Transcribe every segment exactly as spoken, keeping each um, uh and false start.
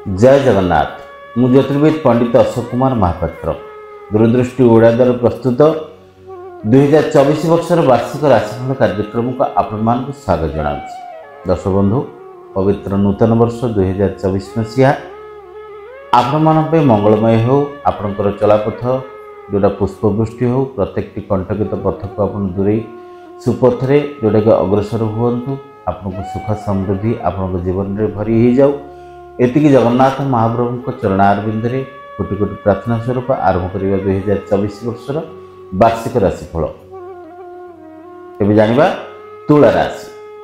जय जगन्नाथ। मु ज्योतिर्विद पंडित अशोक कुमार महापात्र दूरदृष्टि ओडिया द्वारा प्रस्तुत दुई हजार चौबीस वर्षर वार्षिक राशिफल कार्यक्रम को आपण स्वागत जनाऊँ। दर्शक बंधु, पवित्र नूतन वर्ष दुई हजार चौबीस मसीहा आपण मंगलमय हो। आपणकर चलापथ जोटा पुष्पवृष्टि हो, प्रत्येक कंटकित पथ को आप दूरे सुपथरे जोटा कि अग्रसर हूँ। आपको सुख समृद्धि आपण जीवन में भरी हो जाऊ। एतिकी जगन्नाथ महाप्रभु चरणारविंदे कोटि कोटि प्रार्थना स्वरूप आरंभ करवा दुई हजार चौबीस वर्षर वार्षिक राशिफल। एवं जानिबा तुला राशि।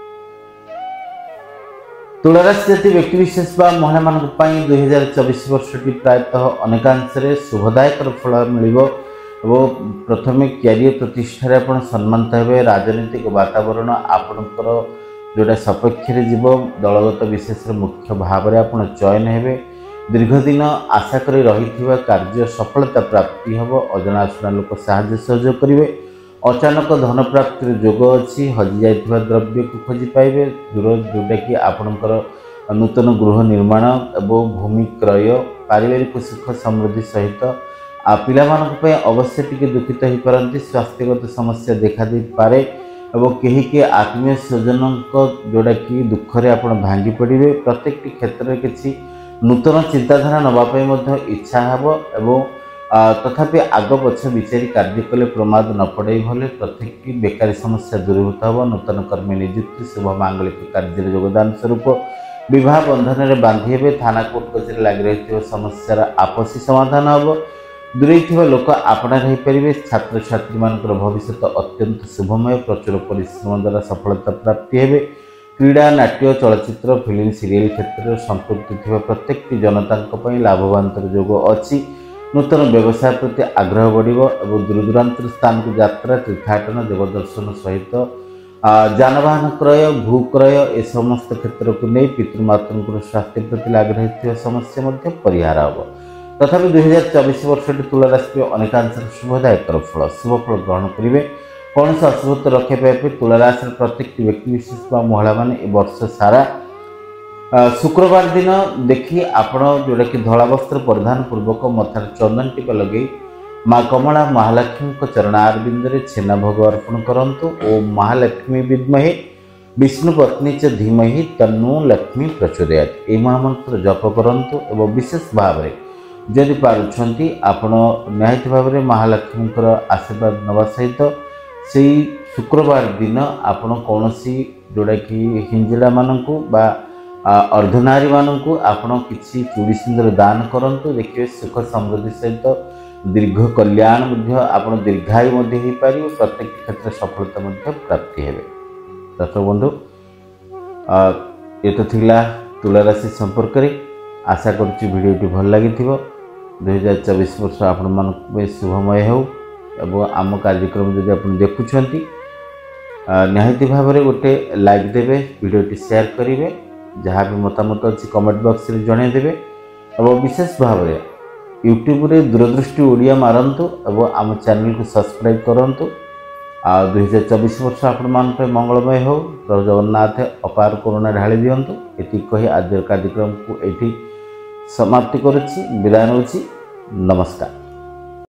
तुला राशि जाति व्यक्तिविशेष बा महिला मानक पई दुई हजार चौबीस वर्षटी प्रायतः अनेकांशरे शुभदायक फल मिलिबो। एवं प्रथमे कैरियर प्रतिष्ठार आपण सम्मानित हेबे। राजनीतिक वातावरण आपणकर जोटा सपक्ष जीव दलगत विशेष मुख्य भाव में आप चयन हेबे। दीर्घ दिन आशा कर रही कार्य सफलता प्राप्ति हम। अजना अशुना लोक साहाय्य सहयोग करेंगे। अचानक धन प्राप्तिर जोग अच्छी। हजि जाइथिबा द्रव्य को खोजी पाइबे। दूर जोटा कि आपणकर नूतन गृह निर्माण एवं भूमि क्रय, पारिवारिक सुख समृद्धि सहित पिलामानक अवश्य टिके दुखित हो पारती। स्वास्थ्यगत समस्या देखा दे पारे एवं कहीं के आत्मीय स्वजन जोड़ा कि दुखरे आप भांगी पड़े। प्रत्येक क्षेत्र में किसी नूतन चिंताधारा नापी इच्छा हे एवं तथापि आग पछ विचारी कार्य कले प्रमाद न पड़े भले। प्रत्येक बेकारी समस्या दूरीभूत हो। नूतन कर्मी नियुक्ति, शुभ मांगलिक कार्य योगदान स्वरूप विवाह बंधन में बांधि हे। थाना कोर्ट कचेरी लग रही समस्यार आपसी समाधान हम। दूरे लोक आपणार हो पारे। छात्र छात्री मान भविष्य अत्यंत शुभमय। प्रचुर परिश्रम द्वारा सफलता प्राप्ति हे। क्रीड़ा, नाट्य, चलचित्र, फिल्म, सीरियल क्षेत्र में संपृक्ति थी प्रत्येक जनता लाभवान योग अच्छी। नूतन व्यवसाय प्रति आग्रह बढ़ो और दूर दूरांत स्थान को यात्रा, तीर्थाटन, देवदर्शन सहित जानवाहन क्रय, भू क्रय ए समस्त क्षेत्र को नहीं पितृमातृ स्वास्थ्य प्रति लग रही समस्या परिहार हम। तथापि दुई हजार चौबीस वर्ष तुला राशि अनेकांश शुभदायक फल शुभ फल ग्रहण करेंगे। कौन से अशुभत्व रक्षा पाइबे। तुला राशि प्रत्येक व्यक्ति विशेष महिला मैंने वर्ष सारा शुक्रवार दिन देखी आपण जोटा कि धला वस्त्र परिधान पूर्वक मथार चंदन टीप लगे माँ कमला महालक्ष्मी चरणारविंदे छेना भोग अर्पण करंतु। ओ महालक्ष्मी विद्महे विष्णु पत्नी च धीमहि तन्नो लक्ष्मी प्रचोदयात्। ए महामंत्र जप करंतु एवं विशेष भाव में जदि पारुछंती आपण निहायत भाव में महालक्ष्मी आशीर्वाद नवा सहित से शुक्रवार दिन आपण कौन सी जोड़ा कि हिंजिड़ा मानू बा अर्धनारी मानू आपण किसी चूड़ी सिंदूर दान करंतु। देखिए सुख समृद्धि सहित दीर्घ कल्याण आपण दीर्घायु हो पार। प्रत्येक क्षेत्र सफलता प्राप्ति हे। दर्शक बंधु, ये तो थिला तुला राशि संपर्क में। आशा करुच्ची भिडियोटी भल लगी। दुई हजार चौबीस वर्ष आपण मान शुभमय हो। एवं आम कार्यक्रम जब आप देखुं निहायती भाव में गोटे लाइक देवे, भिडियोटी शेयर करेंगे। जहाँ भी मतामत अच्छी कमेंट बॉक्स में जनईदेवे। और विशेष भाव में यूट्यूब रे दूरदृष्टि ओडिया मारंतु एवं आम चैनल को सब्सक्राइब करंतु। आ दुई हजार चौबीस वर्ष आपण मान मंगलमय हो। प्रभु जगन्नाथ अपार करुणा ढाली दियंतु। एति कही आज कार्यक्रम को एठी समाप्ति करुच्ची। विदाय नौची। नमस्कार।